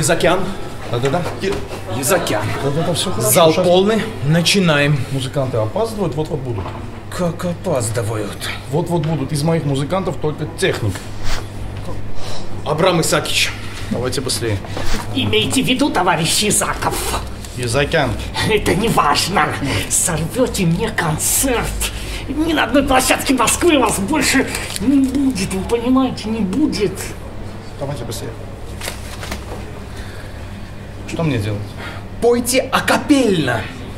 Язакян. Да-да-да. Язакян. Да-да-да, все хорошо. Зал Сейчас полный. Начинаем. музыканты опаздывают, вот-вот будут. Как опаздывают. Вот-вот будут. Из моих музыкантов только техник. Абрам Исакич. Давайте быстрее. Имейте в виду, товарищ Изаков, Язакян. это не важно. Сорвете мне концерт. Ни на одной площадке Москвы вас больше не будет, вы понимаете, не будет. Давайте быстрее. Что мне делать? Пойте акапельно.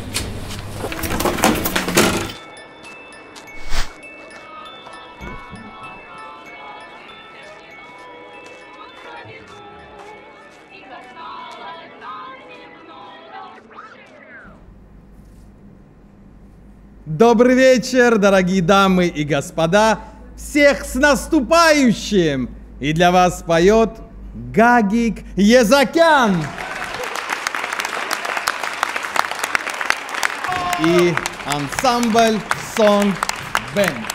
Добрый вечер, дорогие дамы и господа! Всех с наступающим! И для вас поет Гагик Язакян! И ансамбль Song Band.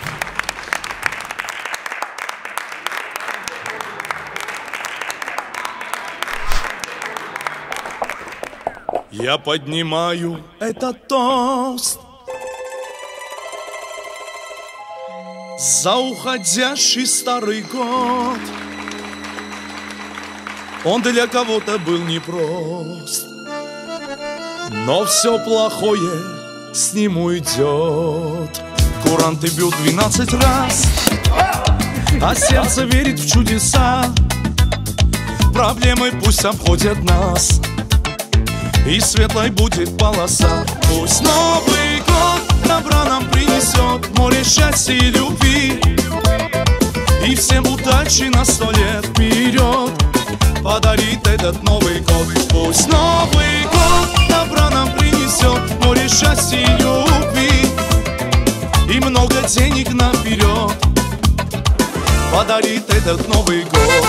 Я поднимаю этот тост за уходящий старый год. Он для кого-то был непрост, но все плохое с ним уйдет. Куранты бьют 12 раз, а сердце верит в чудеса. Проблемы пусть обходят нас, и светлой будет полоса. Пусть Новый год добра нам принесет, море счастья и любви, и всем удачи на 100 лет вперед подарит этот Новый год. Пусть Новый год добра нам принесет, море счастья и любви, и много денег наперед подарит этот Новый год.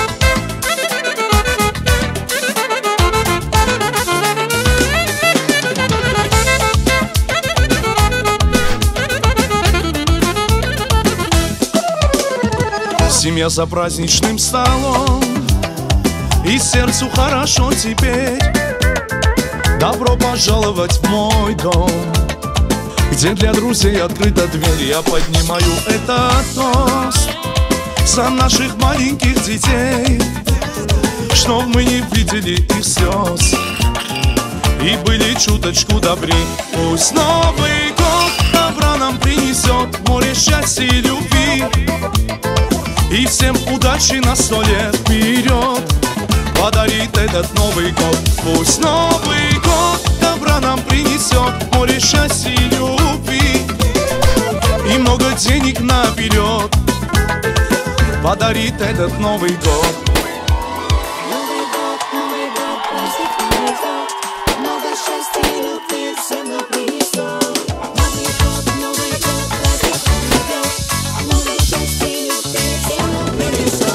Семья за праздничным столом, и сердцу хорошо теперь. Добро пожаловать в мой дом, где для друзей открыта дверь. Я поднимаю этот тост за наших маленьких детей, чтоб мы не видели их слез и были чуточку добрей. Пусть Новый год добра нам принесет, море счастья и любви, и всем удачи на 100 лет вперед подарит этот Новый год. Пусть Новый год добра нам принесет, море счастья и любви, и много денег наперед подарит этот Новый год. Новый год, пусть принесет много счастья и любви, всем нам принесет. Новый год, праздник придет, много счастья и любви, всем нам принесет.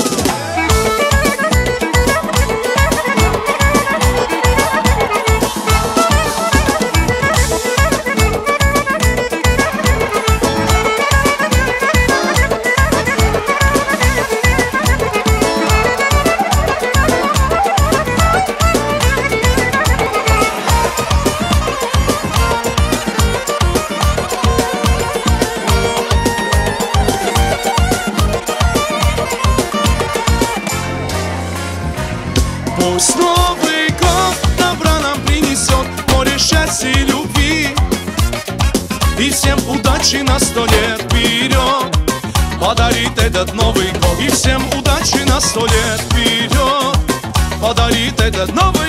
Пусть Новый год добра нам принесет, море счастья и любви, и всем удачи на 100 лет вперед подарит этот Новый год. И всем удачи на 100 лет вперед подарит этот Новый